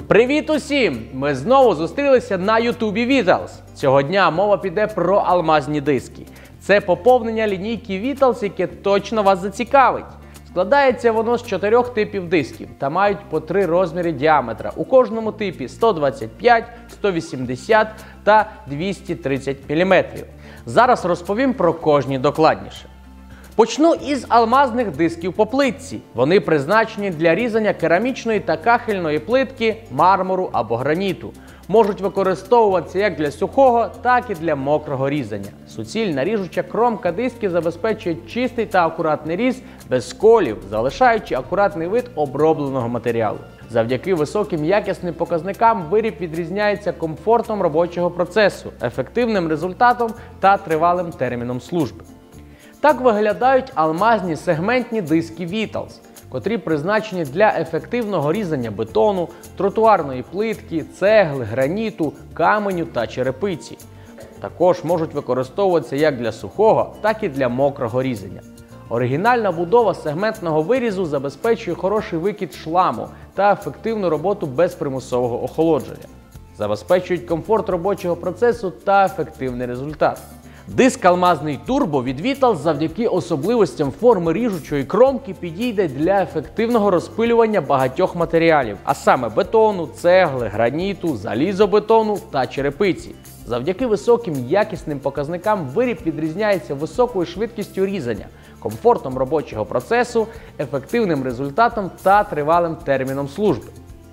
Привіт усім! Ми знову зустрілися на ютубі Vitals. Цього дня мова піде про алмазні диски. Це поповнення лінійки Vitals, яке точно вас зацікавить. Складається воно з 4 типів дисків та мають по 3 розміри діаметра. У кожному типі 125, 180 та 230 мм. Зараз розповім про кожні докладніше. Почну із алмазних дисків по плитці. Вони призначені для різання керамічної та кахельної плитки, мармуру або граніту. Можуть використовуватися як для сухого, так і для мокрого різання. Суцільна ріжуча кромка дисків забезпечує чистий та акуратний різ без сколів, залишаючи акуратний вид обробленого матеріалу. Завдяки високим якісним показникам виріб відрізняється комфортом робочого процесу, ефективним результатом та тривалим терміном служби. Так виглядають алмазні сегментні диски Vitals, котрі призначені для ефективного різання бетону, тротуарної плитки, цегли, граніту, каменю та черепиці. Також можуть використовуватися як для сухого, так і для мокрого різання. Оригінальна будова сегментного вирізу забезпечує хороший викид шламу та ефективну роботу без примусового охолодження. Забезпечують комфорт робочого процесу та ефективний результат. Диск алмазний турбо від Vitals завдяки особливостям форми ріжучої кромки підійде для ефективного розпилювання багатьох матеріалів, а саме бетону, цегли, граніту, залізобетону та черепиці. Завдяки високим якісним показникам виріб відрізняється високою швидкістю різання, комфортом робочого процесу, ефективним результатом та тривалим терміном служби.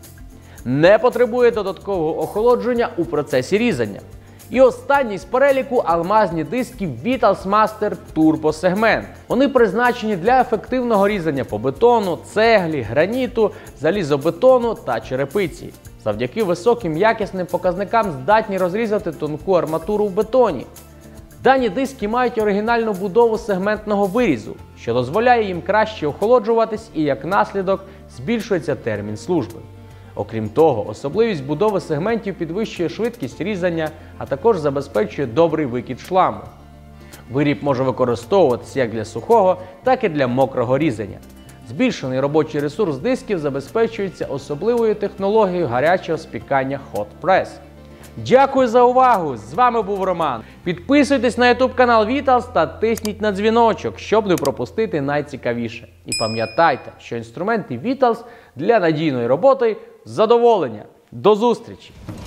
Не потребує додаткового охолодження у процесі різання. І останній з переліку алмазні диски Vitals Master Turbo Segment. Вони призначені для ефективного різання по бетону, цеглі, граніту, залізобетону та черепиці. Завдяки високим якісним показникам здатні розрізати тонку арматуру в бетоні. Дані диски мають оригінальну будову сегментного вирізу, що дозволяє їм краще охолоджуватись і, як наслідок, збільшується термін служби. Окрім того, особливість будови сегментів підвищує швидкість різання, а також забезпечує добрий викид шламу. Виріб може використовуватися як для сухого, так і для мокрого різання. Збільшений робочий ресурс дисків забезпечується особливою технологією гарячого спікання Hot Press. Дякую за увагу! З вами був Роман. Підписуйтесь на YouTube канал Vitals та тисніть на дзвіночок, щоб не пропустити найцікавіше. І пам'ятайте, що інструменти Vitals для надійної роботи – задоволення. До зустрічі!